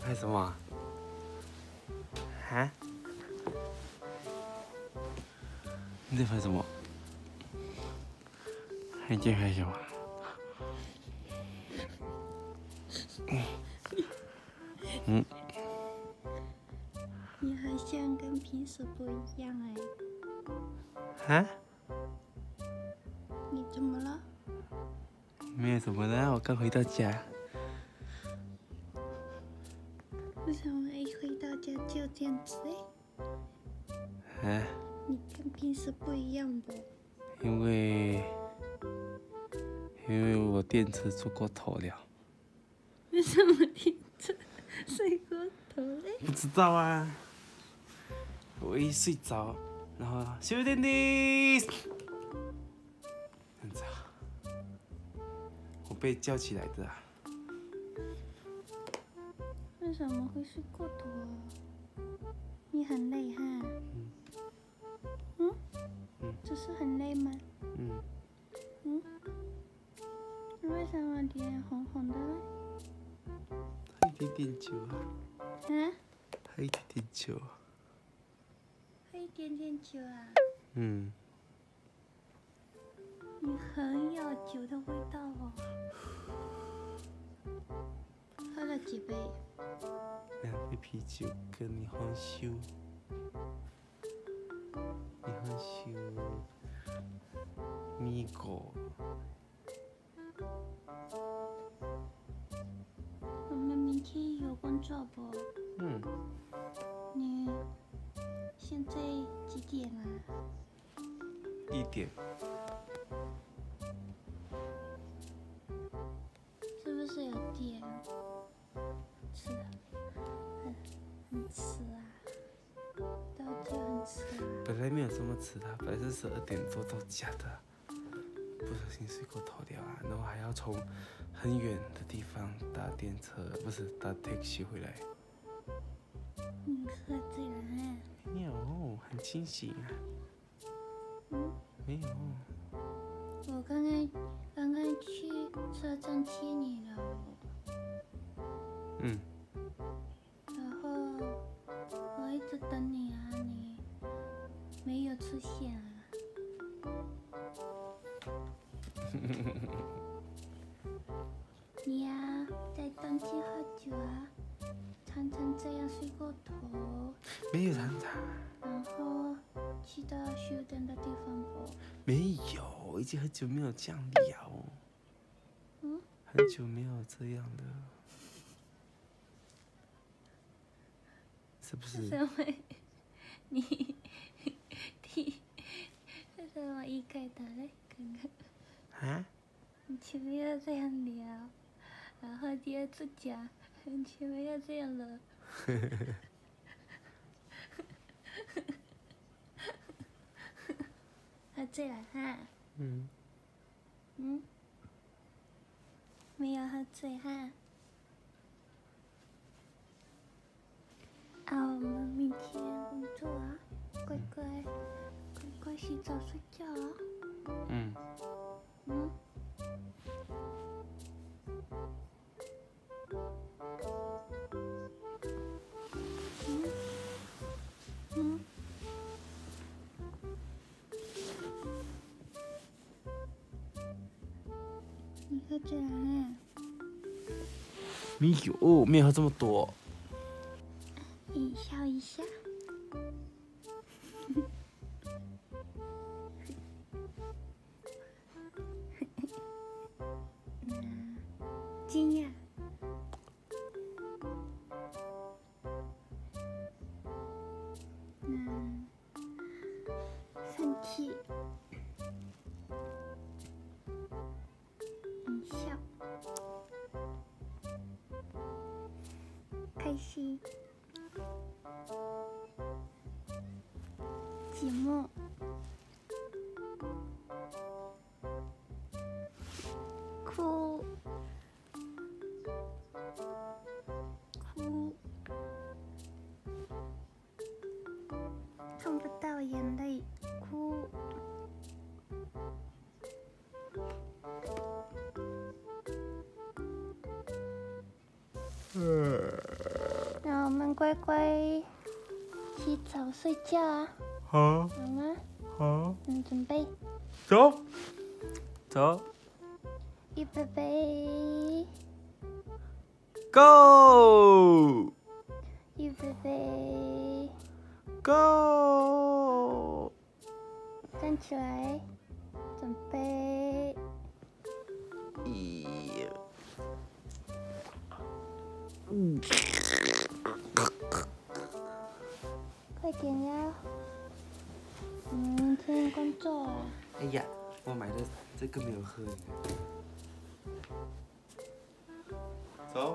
拍什么？啊？你在拍什么？你在拍什么？嗯。 你好像跟平时不一样哎。 啊？ 你怎么了？ 没有什么啦，我刚回到家。 为什么一回到家就这样子哎？ 啊？ 你跟平时不一样不？ 因为我电池做过头了。 为什么电池睡过头嘞？ 不知道啊。我一睡着，然后修电梯，这样子啊。我被叫起来的啊。 为什么会睡过头啊？你很累哈？只是很累吗？为什么脸红红的嘞？ 喝一点点酒啊。喝一点点酒。 喝一点点酒啊？你很有酒的味道哦。喝了几杯 ？2杯啤酒跟霓虹酒。霓虹酒，米果。 我们明天有工作不？你现在几点啊 ？1点。 是不是有点迟？很迟啊，到就很迟啊。 本来没有这么迟的，本来是12点多到家的，不小心睡过头了啊，然后还要从很远的地方搭电车，不是搭 taxi 回来。 你喝醉了啊？ 没有，很清醒啊。没有。 我刚刚去车站接你了。然后我一直等你啊，你没有出现啊。你呀，在冬天喝酒啊，常常这样睡过头。 没有常常。 然后去到休灯的地方不？ 没有，已经很久没有这样了。很久没有这样了。是不是？ 为什么你为什么一开头嘞？刚刚啊？ 你前面要这样聊，然后第二次讲，你前面要这样了。喝醉了哈？没有喝醉哈？我们明天工作啊，乖乖洗澡睡觉啊。你喝醉了啊？ 没有喝这么多。 你笑一下。惊讶。生气。笑。开心。寂寞。哭。看不到眼泪，哭。 乖乖洗澡睡觉啊， 好， 好吗？ 好， 准备， 走，走预备 ，Go，Go。 预备， Go！ 站起来，准备，快点呀！明天工作啊。 哎呀，我买的这个没有喝，你看。走，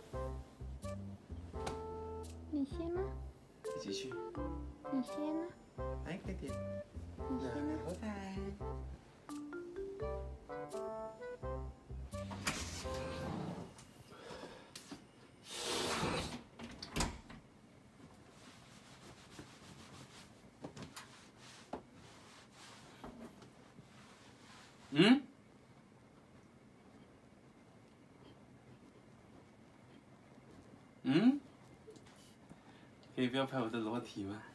你先吗？ 一起去。 你先呢？ 来，快点。 你先呢？ 拜拜。嗯？嗯？可以不要拍我的裸体吗？